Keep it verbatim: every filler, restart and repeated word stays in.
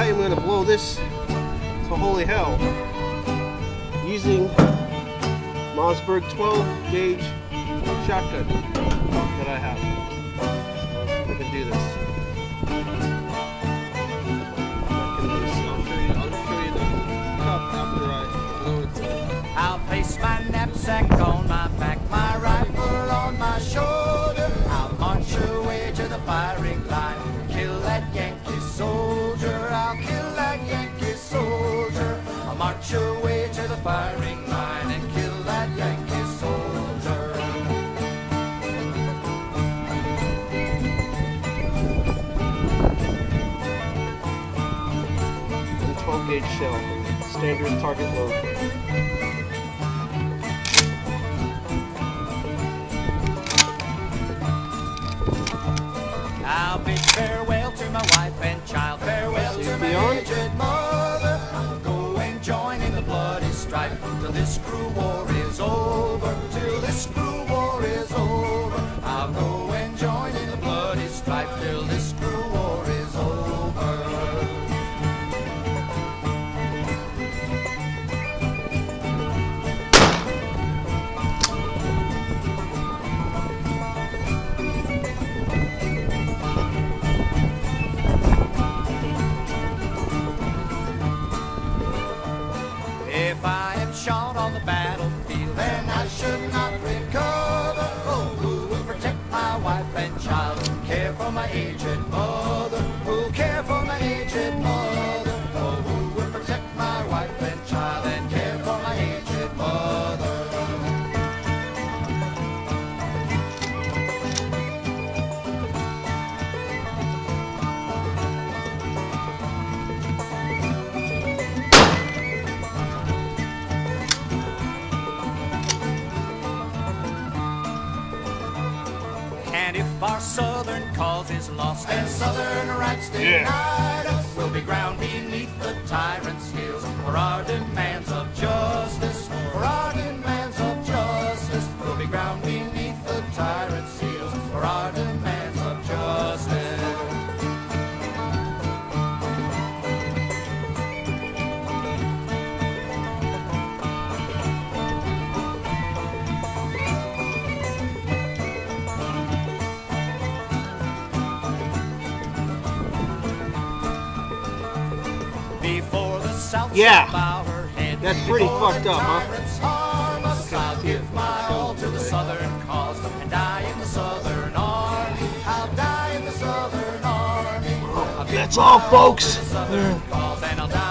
I am going to blow this to holy hell using Mossberg twelve gauge shotgun that I have. I can do this. I can do this. I'll show you, I'll show you the cup after I blow it to it. I'll place my knapsack on my back, my rifle on my shoulder. I'll march away to the firing line, kill that Yankee soldier. I'll kill that Yankee soldier. I'll march away to the firing line and kill that Yankee soldier. And twelve gauge shell, standard target load. I'll bid farewell to my wife and child, farewell to my aged mother. I'll go and join in the bloody strife till this cruel war is over, till this cruel war is over. I'll go and join in the bloody strife till this cruel war is over. If I am shot on the battlefield, then I should not recover. Oh, who will protect my wife and child? Care for my aged mother? Who'll care for my aged mother? Oh, who will protect my wife and child and care for my aged mother? And if our southern cause is lost and southern rights denied us, we'll be ground beneath the tyrant's heels for our demands of justice, for our demands of justice. We'll be ground beneath the tyrant's heels for our demands of justice. Before the South Yeah, bow her head, that's pretty fucked up, huh? huh? I'll give my all to the Southern cause and die in the Southern Army. I'll die in the Southern Army. That's all, folks. Southern cause and I'll die